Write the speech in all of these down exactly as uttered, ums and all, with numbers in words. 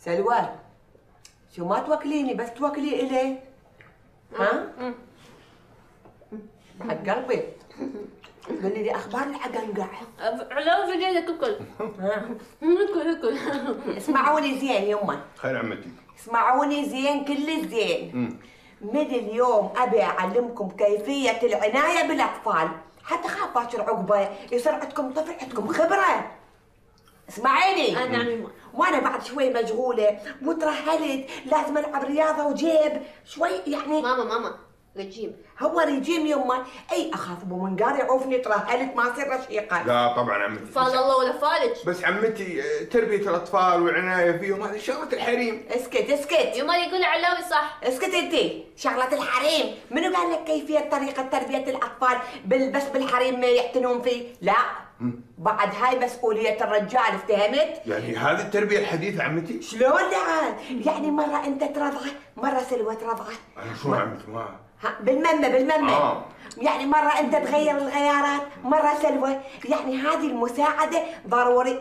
سلوى شو ما توكليني بس توكلي إلي؟ ها؟ بعد قلبي قولي لي أخبار العقنقع. علاوة في جيدك اكل. اكل اكل. اسمعوني زين يما. خير عمتي. اسمعوني زين كل الزين. من اليوم أبي أعلمكم كيفية العناية بالأطفال حتى خاف باكر عقبة يصير عندكم طفل عندكم خبرة. اسمعيني. آه نعم يما. وانا بعد شوي مشغوله وترهلت لازم العب رياضه وجيب شوي يعني. ماما ماما رجيم. هو رجيم يما. اي اخاف ابو منقار يعوفني ترهلت ما اصير رشيقه. لا طبعا عمتي. فال الله ولا فالج. بس عمتي تربيه الاطفال والعنايه فيهم هذه شغله الحريم. اسكت اسكت. يما يقول علاوي صح. اسكت انت. شغله الحريم منو قال لك كيفيه طريقه تربيه الاطفال بس بالحريم ما يعتنون فيه؟ لا بعد هاي مسؤولية الرجال افتهمت؟ يعني هذه التربية الحديثة عمتي؟ شلون لعان؟ يعني مرة أنت ترضعه، مرة سلوى ترضعه. أنا شو عمتي ما؟ ها بالممة بالممة. آه. يعني مرة أنت تغير الغيارات، مرة سلوى، يعني هذه المساعدة ضروري.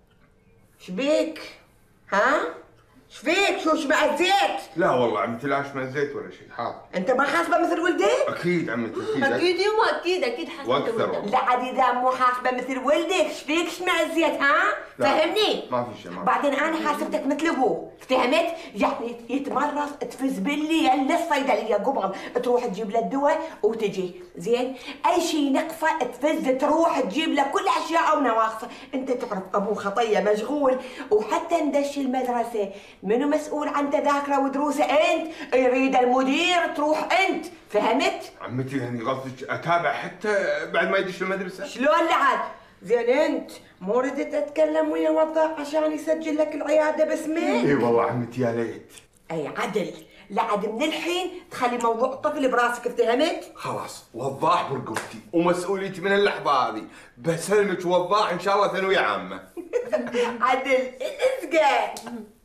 شبيك؟ ها؟ شفيك شو شمأزيت؟ لا والله عمتي لا اشمئزيت ولا شيء حاضر. انت ما حاسبه مثل ولدك؟ اكيد عمتي اكيد اكيد يما اكيد اكيد حاسبه واكثر. لا عاد اذا مو حاسبه مثل ولدك شفيك شمأزيت ها؟ فهمني؟ ما في شيء. بعدين انا حاسبتك مثل ابوه، افتهمت؟ يعني يتمرص تفز بالليل للصيدليه قبل تروح تجيب له الدواء وتجي، زين؟ اي شيء نقصه تفز تروح تجيب له كل اشياء ونواقصه، انت تعرف ابوه خطيه مشغول، وحتى ندش المدرسه منو مسؤول عن تذاكره ودروسه؟ انت، يريد المدير تروح انت، فهمت؟ عمتي يعني قصدك اتابع حتى بعد ما يدش المدرسه؟ شلون لعد؟ زين انت مو ردت اتكلم ويا وضاح عشان يسجل لك العياده باسمك؟ اي والله عمتي يا ليت. اي عدل، لعد من الحين تخلي موضوع الطفل براسك، افتهمت؟ خلاص وضاح برقبتي ومسؤوليتي من اللحظه هذه، بسلمك وضاح ان شاء الله ثانويه عامه. عدل اسقى.